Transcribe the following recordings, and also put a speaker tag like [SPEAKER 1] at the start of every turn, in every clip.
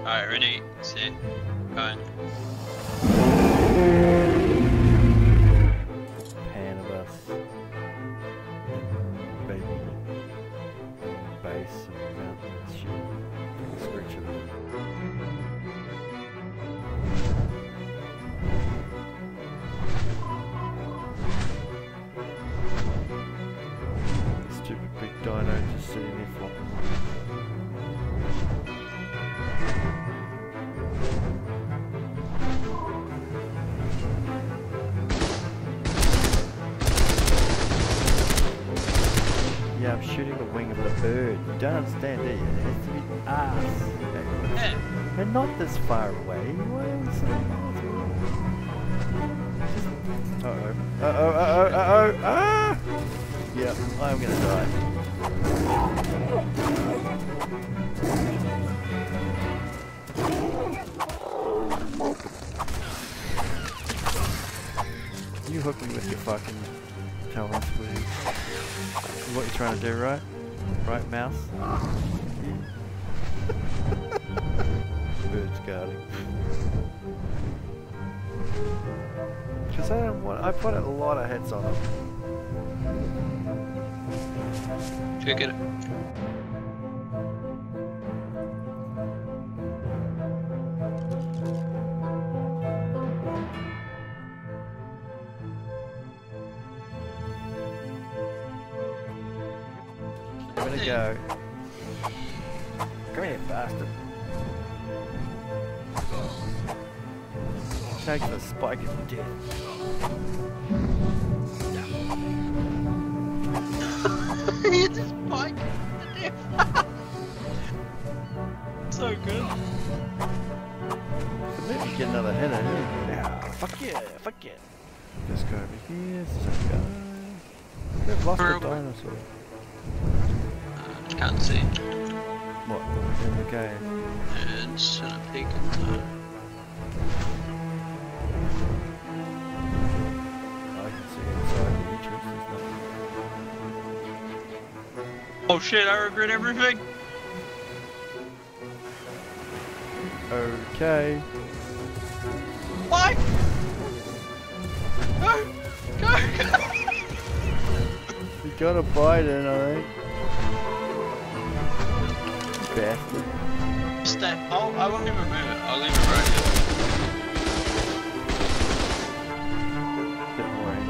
[SPEAKER 1] Alright, ready, set, going.
[SPEAKER 2] Pan of us. Baby. Base and mountains. Shit. Screech of it. Stupid big dino just sitting there flopping. Yeah, I'm shooting the wing of the bird. You don't understand, do you? It has to be us.
[SPEAKER 1] Yeah.
[SPEAKER 2] They're not this far away. Why are we so far? Uh-oh. Ah! Yeah, I'm gonna die. You hook me with your fucking talons, please. What you're trying to do, right? Right, mouse? Birds guarding. Because I don't want. I put a lot of heads on them.
[SPEAKER 1] Go get it.
[SPEAKER 2] I'm gonna go. Come here, bastard. Take the spike of death.
[SPEAKER 1] It's a spike. So good.
[SPEAKER 2] Maybe get another header. Yeah, fuck yeah, fuck yeah. Just go over here, some guy. They've lost a dinosaur.
[SPEAKER 1] Can't see.
[SPEAKER 2] What? In the game?
[SPEAKER 1] It's in a peek in
[SPEAKER 2] I can see inside the entrance, there's nothing.
[SPEAKER 1] Oh shit, I regret everything.
[SPEAKER 2] Okay.
[SPEAKER 1] Why? Go! Go!
[SPEAKER 2] You gotta bite it, I think. Bastard.
[SPEAKER 1] Step. Oh, I won't even move it. I'll leave it right here.
[SPEAKER 2] Don't worry.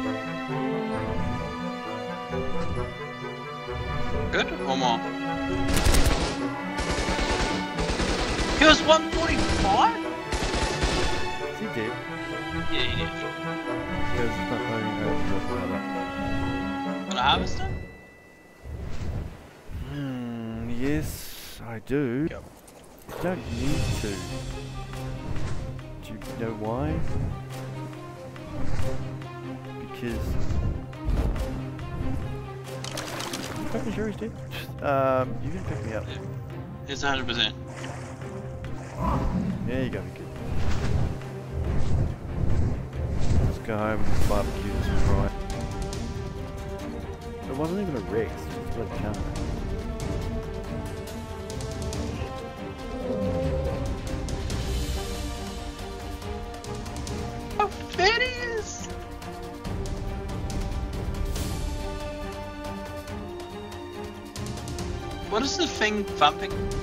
[SPEAKER 1] Good? Or more? He was 145?
[SPEAKER 2] Is he dead?
[SPEAKER 1] Yeah, he did.
[SPEAKER 2] Because it's not letting you know that.
[SPEAKER 1] Want a harvester?
[SPEAKER 2] Yes, I do.
[SPEAKER 1] Go.
[SPEAKER 2] You don't need to. Do you know why? Because... You fucking sure he's dead? You can pick me up.
[SPEAKER 1] It's 100%.
[SPEAKER 2] Yeah, you got me good. Let's go home and barbecue some fry. It wasn't even a Rex, it was just a bloody camera.
[SPEAKER 1] How fat he is! What is the thing thumping?